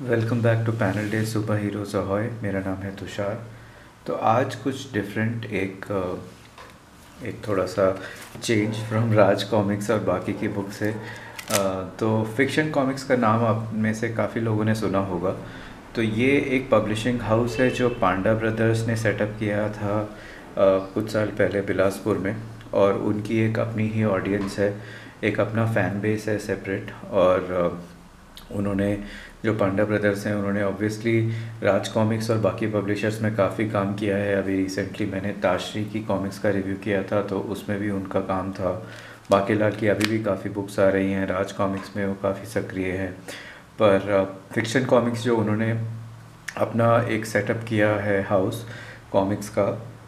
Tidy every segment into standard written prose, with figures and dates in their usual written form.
Welcome back to panel day super heroes ahoy. मेरा नाम है तुषार। तो आज कुछ डिफरेंट एक थोड़ा सा चेंज फ्रॉम राज कॉमिक्स और बाकी की बुक से। तो फिक्शन कॉमिक्स का नाम आप में से काफ़ी लोगों ने सुना होगा। तो ये एक पब्लिशिंग हाउस है जो पांडा ब्रदर्स ने सेटअप किया था कुछ साल पहले बिलासपुर में। और उनकी एक अपनी ही ऑडियंस है, एक अपना फ़ैन बेस है सेपरेट। और उन्होंने जो पांडा ब्रदर्स हैं उन्होंने ऑब्वियसली राज कॉमिक्स और बाकी पब्लिशर्स में काफ़ी काम किया है। अभी रिसेंटली मैंने ताशरी की कॉमिक्स का रिव्यू किया था तो उसमें भी उनका काम था। बाकीलाल की अभी भी काफ़ी बुक्स आ रही हैं, राज कॉमिक्स में वो काफ़ी सक्रिय हैं। पर फिक्शन कॉमिक्स जो उन्होंने अपना एक सेटअप किया है हाउस कॉमिक्स का,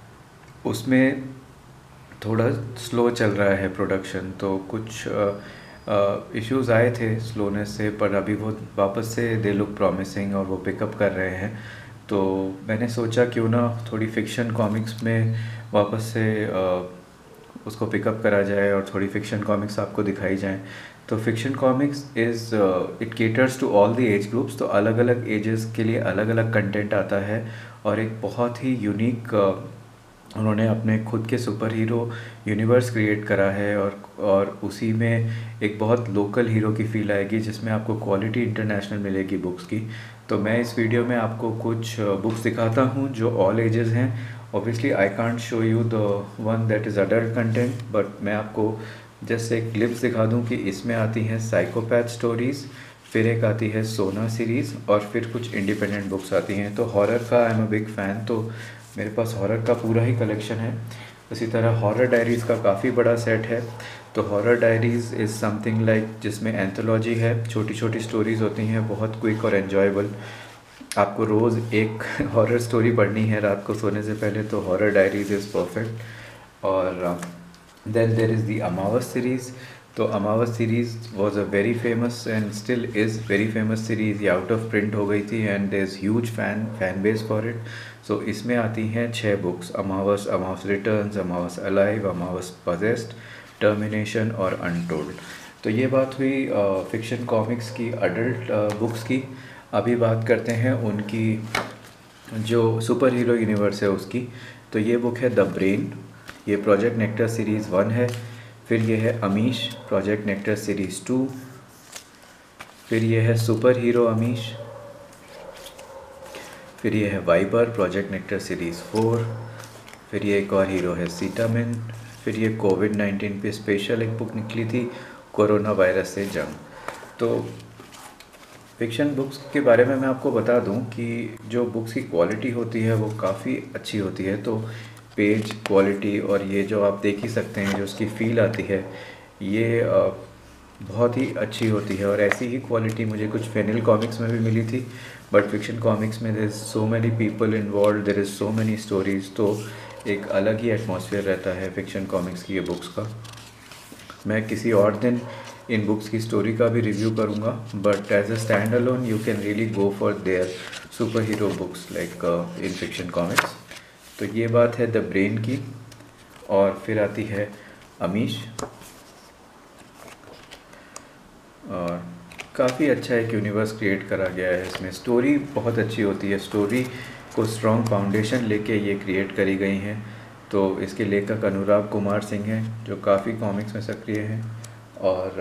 उसमें थोड़ा स्लो चल रहा है प्रोडक्शन। तो कुछ इश्यूज आए थे स्लोनेस से, पर अभी वो वापस से दे लुक प्रॉमिसिंग और वो पिकअप कर रहे हैं। तो मैंने सोचा क्यों ना थोड़ी फ़िक्शन कॉमिक्स में वापस से उसको पिकअप करा जाए और थोड़ी फ़िक्शन कॉमिक्स आपको दिखाई जाएं। तो fiction comics is it caters to all the age groups. तो अलग अलग एजेस के लिए अलग अलग कंटेंट आता है और एक बहुत ही यूनिक उन्होंने अपने खुद के सुपर हीरो यूनिवर्स क्रिएट करा है। और उसी में एक बहुत लोकल हीरो की फ़ील आएगी जिसमें आपको क्वालिटी इंटरनेशनल मिलेगी बुक्स की। तो मैं इस वीडियो में आपको कुछ बुक्स दिखाता हूँ जो ऑल एजेस हैं। Obviously I can't show you the one that is adult content, but मैं आपको जस्ट एक क्लिप्स दिखा दूँ कि इसमें आती हैं साइकोपैथ स्टोरीज़, फिर एक आती है सोना सीरीज़ और फिर कुछ इंडिपेंडेंट बुक्स आती हैं। तो हॉरर का I am a big fan, तो मेरे पास हॉरर का पूरा ही कलेक्शन है। इसी तरह हॉरर डायरीज़ का काफ़ी बड़ा सेट है। तो horror diaries is something like जिसमें एंथोलॉजी है, छोटी छोटी स्टोरीज़ होती हैं, बहुत क्विक और एन्जॉयबल। आपको रोज़ एक हॉरर स्टोरी पढ़नी है रात को सोने से पहले, तो हॉरर डायरीज़ इज़ परफेक्ट। और then there is the Amavas series. तो Amavas series was a very famous and still is very famous series. ये आउट ऑफ प्रिंट हो गई थी and there is huge fan base for it. So इसमें आती हैं 6 books, अमावस, अमावस returns, अमावस alive, अमावस possessed, termination और untold. तो ये बात हुई फिक्शन कॉमिक्स की, अडल्ट बुक्स की। अभी बात करते हैं उनकी जो सुपर हीरो यूनिवर्स है उसकी। तो ये बुक है द ब्रेन, ये प्रोजेक्ट नेक्टर सीरीज़ 1 है। फिर ये है अमीश, प्रोजेक्ट नेक्टर सीरीज़ 2। फिर ये है सुपर हीरो अमीश। फिर ये है वाइपर, प्रोजेक्ट नेक्टर सीरीज़ 4। फिर ये एक और हीरो है सीटामिन। फिर ये कोविड-19 पे स्पेशल एक बुक निकली थी, कोरोना वायरस से जंग। तो फिक्शन बुक्स के बारे में मैं आपको बता दूं कि जो बुक्स की क्वालिटी होती है वो काफ़ी अच्छी होती है। तो पेज क्वालिटी और ये जो आप देख ही सकते हैं जो उसकी फ़ील आती है, ये बहुत ही अच्छी होती है। और ऐसी ही क्वालिटी मुझे कुछ फेनिल कॉमिक्स में भी मिली थी, बट फिक्शन कॉमिक्स में there is so many people involve, there is so many stories. तो एक अलग ही एटमॉस्फेयर रहता है फिक्शन कॉमिक्स की ये बुक्स का। मैं किसी और दिन इन बुक्स की स्टोरी का भी रिव्यू करूँगा, but as a stand alone you can really go for their super hero books like in fiction comics. तो ये बात है द ब्रेन की। और फिर आती है अमीश। और काफ़ी अच्छा एक यूनिवर्स क्रिएट करा गया है इसमें, स्टोरी बहुत अच्छी होती है, स्टोरी को स्ट्रॉन्ग फाउंडेशन लेके ये क्रिएट करी गई हैं। तो इसके लेखक अनुराग कुमार सिंह हैं जो काफ़ी कॉमिक्स में सक्रिय हैं। और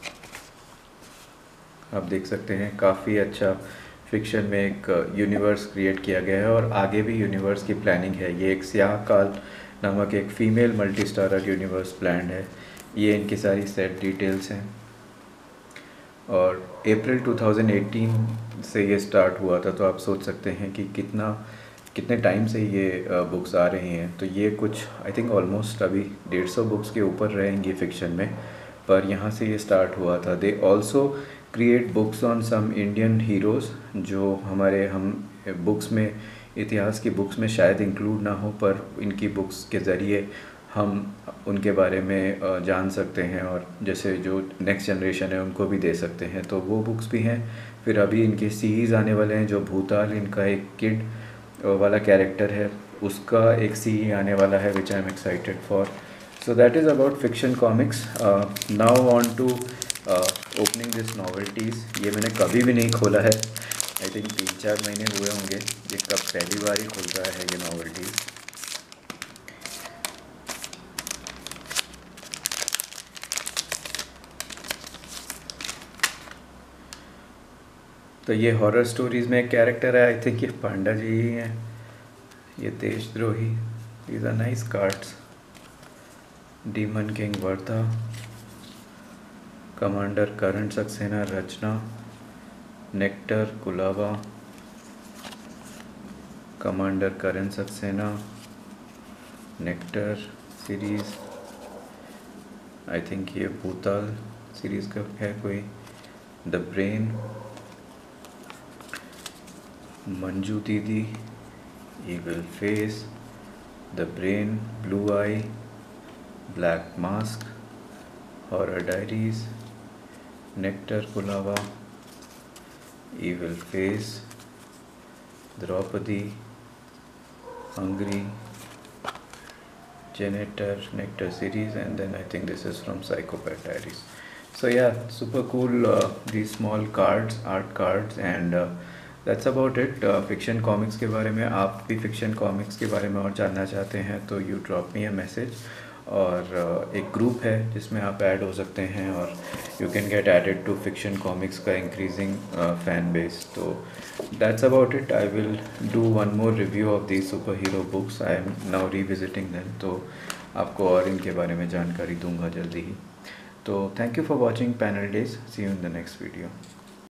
आप देख सकते हैं काफ़ी अच्छा फिक्शन में एक यूनिवर्स क्रिएट किया गया है और आगे भी यूनिवर्स की प्लानिंग है। ये एक स्याह काल नामक एक female multi starrer universe planned है। ये इनकी सारी सेट डिटेल्स हैं। और अप्रैल 2018 से ये स्टार्ट हुआ था, तो आप सोच सकते हैं कि कितने टाइम से ये बुक्स आ रही हैं। तो ये कुछ आई थिंक ऑलमोस्ट अभी 150 बुक्स के ऊपर रहेंगी फ़िक्शन में, पर यहाँ से ये स्टार्ट हुआ था। They also create books on some Indian heroes जो हम बुक्स में, इतिहास की बुक्स में शायद इंक्लूड ना हो, पर इनकी बुक्स के ज़रिए हम उनके बारे में जान सकते हैं और जैसे जो नेक्स्ट जनरेशन है उनको भी दे सकते हैं। तो वो बुक्स भी हैं। फिर अभी इनके सीरीज़ आने वाले हैं, जो भूताल इनका एक किड वाला कैरेक्टर है उसका एक सीरीज आने वाला है, which I am excited for. So that is about fiction comics. Now on to opening this novelties. ये मैंने कभी भी नहीं खोला है, आई थिंक 3-4 महीने हुए होंगे, ये कब पहली बार ही खुल रहा है ये नॉवेल्टीज़। तो ये हॉरर स्टोरीज़ में एक कैरेक्टर है, आई थिंक ये पांडा जी ही हैं, ये देशद्रोही। These are nice cards. Demon king Vardha, commander Karan Saxena Rachna, nectar Kulaba, commander Karan Saxena, nectar series, I think ये भूताल सीरीज़ का है कोई। The brain, Manju Didi, evil face, the brain, blue eye, black mask, horror diaries, nectar Kulava, evil face, Draupadi, hungry, janitor, nectar series, and then I think this is from Psychopath Diaries. So yeah, super cool, these small cards, art cards, and that's about it. Fiction comics के बारे में, आप भी fiction comics के बारे में और जानना चाहते हैं तो you drop me a message, और एक ग्रुप है जिसमें आप ऐड हो सकते हैं और you can get added to fiction comics का इंक्रीजिंग फैन बेस। तो that's about it. I will do one more review of the super hero books, I am now revisiting them, तो आपको और इनके बारे में जानकारी दूंगा जल्दी ही। तो thank you for watching Panel Days, see you in the next video.